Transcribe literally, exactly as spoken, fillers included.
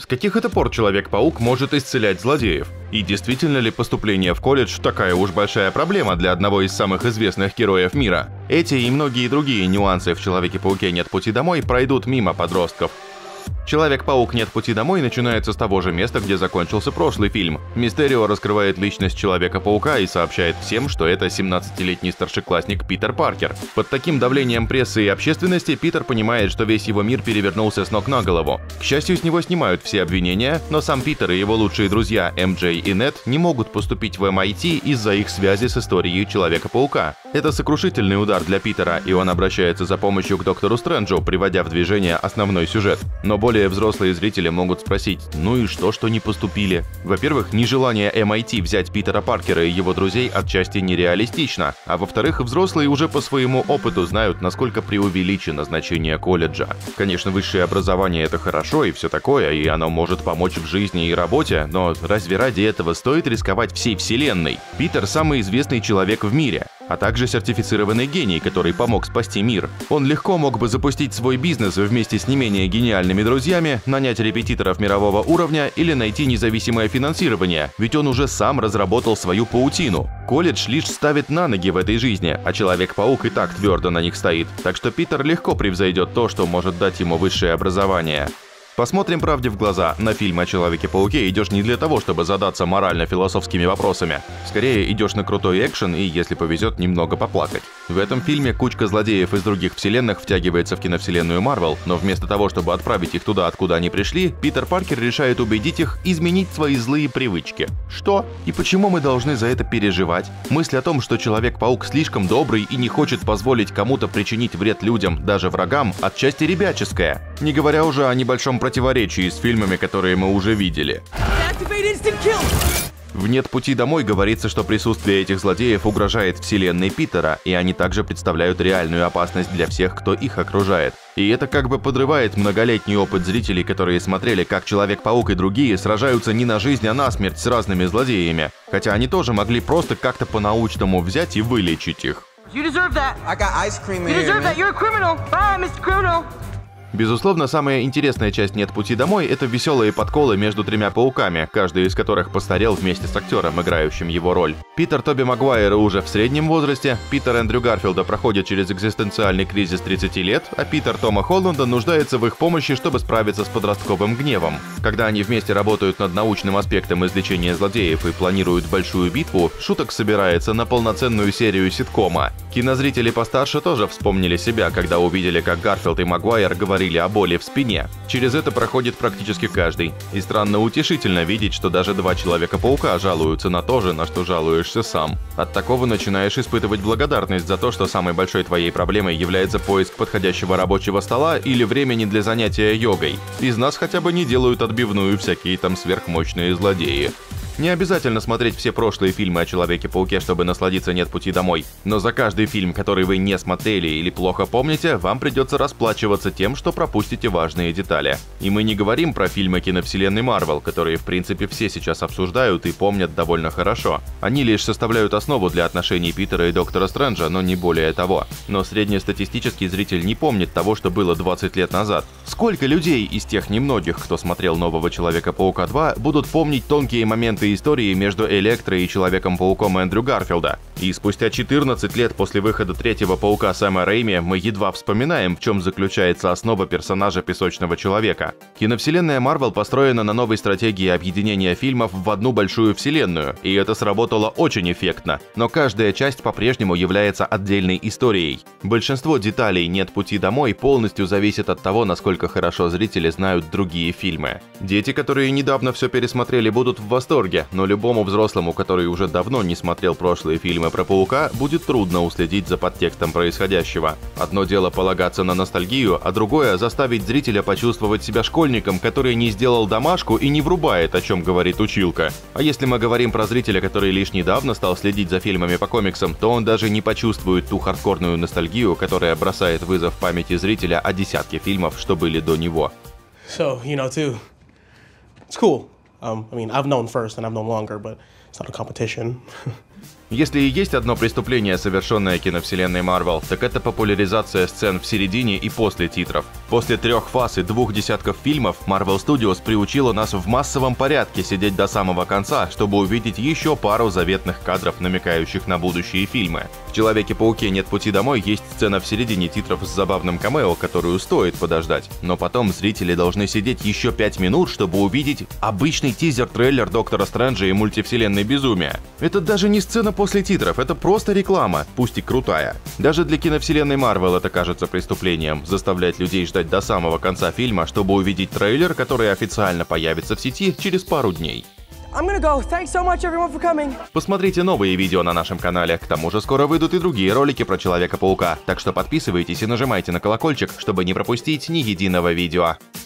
С каких это пор Человек-паук может исцелять злодеев? И действительно ли поступление в колледж такая уж большая проблема для одного из самых известных героев мира? Эти и многие другие нюансы в Человеке-пауке «Нет пути домой» пройдут мимо подростков. Человек-паук «Нет пути домой» начинается с того же места, где закончился прошлый фильм. Мистерио раскрывает личность Человека-паука и сообщает всем, что это семнадцатилетний старшеклассник Питер Паркер. Под таким давлением прессы и общественности Питер понимает, что весь его мир перевернулся с ног на голову. К счастью, с него снимают все обвинения, но сам Питер и его лучшие друзья эм джей и Нет не могут поступить в эм ай ти из-за их связи с историей Человека-паука. Это сокрушительный удар для Питера, и он обращается за помощью к Доктору Стрэнджу, приводя в движение основной сюжет. Но более взрослые зрители могут спросить, ну и что, что не поступили? Во-первых, нежелание эм ай ти взять Питера Паркера и его друзей отчасти нереалистично, а во-вторых, взрослые уже по своему опыту знают, насколько преувеличено значение колледжа. Конечно, высшее образование — это хорошо и все такое, и оно может помочь в жизни и работе, но разве ради этого стоит рисковать всей вселенной? Питер — самый известный человек в мире, а также сертифицированный гений, который помог спасти мир. Он легко мог бы запустить свой бизнес вместе с не менее гениальными друзьями, нанять репетиторов мирового уровня или найти независимое финансирование, ведь он уже сам разработал свою паутину. Колледж лишь ставит на ноги в этой жизни, а Человек-паук и так твердо на них стоит, так что Питер легко превзойдет то, что может дать ему высшее образование. Посмотрим правде в глаза. На фильм о Человеке-пауке идешь не для того, чтобы задаться морально-философскими вопросами. Скорее, идешь на крутой экшен и, если повезет, немного поплакать. В этом фильме кучка злодеев из других вселенных втягивается в киновселенную Марвел, но вместо того, чтобы отправить их туда, откуда они пришли, Питер Паркер решает убедить их изменить свои злые привычки. Что? И почему мы должны за это переживать? Мысль о том, что Человек-паук слишком добрый и не хочет позволить кому-то причинить вред людям, даже врагам, отчасти ребяческая. Не говоря уже о небольшом противоречии с фильмами, которые мы уже видели. В «Нет пути домой» говорится, что присутствие этих злодеев угрожает вселенной Питера, и они также представляют реальную опасность для всех, кто их окружает. И это как бы подрывает многолетний опыт зрителей, которые смотрели, как Человек-паук и другие сражаются не на жизнь, а на смерть с разными злодеями. Хотя они тоже могли просто как-то по-научному взять и вылечить их. Безусловно, самая интересная часть «Нет пути домой» — это веселые подколы между тремя пауками, каждый из которых постарел вместе с актером, играющим его роль. Питер Тоби Магуайра уже в среднем возрасте, Питер Эндрю Гарфилда проходит через экзистенциальный кризис тридцати лет, а Питер Тома Холланда нуждается в их помощи, чтобы справиться с подростковым гневом. Когда они вместе работают над научным аспектом излечения злодеев и планируют большую битву, шуток собирается на полноценную серию ситкома. Кинозрители постарше тоже вспомнили себя, когда увидели, как Гарфилд и Магуайр говорили о боли в спине. Через это проходит практически каждый. И странно утешительно видеть, что даже два Человека-паука жалуются на то же, на что жалуешься сам. От такого начинаешь испытывать благодарность за то, что самой большой твоей проблемой является поиск подходящего рабочего стола или времени для занятия йогой. Из нас хотя бы не делают отбивную всякие там сверхмощные злодеи. Не обязательно смотреть все прошлые фильмы о Человеке-пауке, чтобы насладиться «Нет пути домой». Но за каждый фильм, который вы не смотрели или плохо помните, вам придется расплачиваться тем, что пропустите важные детали. И мы не говорим про фильмы киновселенной Марвел, которые в принципе все сейчас обсуждают и помнят довольно хорошо. Они лишь составляют основу для отношений Питера и Доктора Стрэнджа, но не более того. Но среднестатистический зритель не помнит того, что было двадцать лет назад. Сколько людей из тех немногих, кто смотрел нового Человека-паука два, будут помнить тонкие моменты истории между Электро и Человеком-пауком Эндрю Гарфилда? И спустя четырнадцать лет после выхода третьего Паука Сэма Рэйми мы едва вспоминаем, в чем заключается основа персонажа Песочного Человека. Киновселенная Марвел построена на новой стратегии объединения фильмов в одну большую вселенную, и это сработало очень эффектно. Но каждая часть по-прежнему является отдельной историей. Большинство деталей «Нет пути домой» полностью зависит от того, насколько хорошо зрители знают другие фильмы. Дети, которые недавно все пересмотрели, будут в восторге, но любому взрослому, который уже давно не смотрел прошлые фильмы про Паука, будет трудно уследить за подтекстом происходящего. Одно дело полагаться на ностальгию, а другое — заставить зрителя почувствовать себя школьником, который не сделал домашку и не врубает, о чем говорит училка. А если мы говорим про зрителя, который лишь недавно стал следить за фильмами по комиксам, то он даже не почувствует ту хардкорную ностальгию, которая бросает вызов памяти зрителя о десятке фильмов, что были до него. So, you know, too, it's cool. Um, I mean, I've known first and I've known longer, but it's not a competition. Если и есть одно преступление, совершенное киновселенной Marvel, так это популяризация сцен в середине и после титров. После трех фаз и двух десятков фильмов Marvel Studios приучила нас в массовом порядке сидеть до самого конца, чтобы увидеть еще пару заветных кадров, намекающих на будущие фильмы. В «Человеке-пауке. Нет пути домой» есть сцена в середине титров с забавным камео, которую стоит подождать. Но потом зрители должны сидеть еще пять минут, чтобы увидеть обычный тизер-трейлер Доктора Стрэнджа и мультивселенной безумия. Это даже не сцена после титров, это просто реклама, пусть и крутая. Даже для киновселенной Marvel это кажется преступлением — заставлять людей ждать до самого конца фильма, чтобы увидеть трейлер, который официально появится в сети через пару дней. I'm gonna go. Thanks so much, everyone, for coming. Посмотрите новые видео на нашем канале, к тому же скоро выйдут и другие ролики про Человека-паука, так что подписывайтесь и нажимайте на колокольчик, чтобы не пропустить ни единого видео.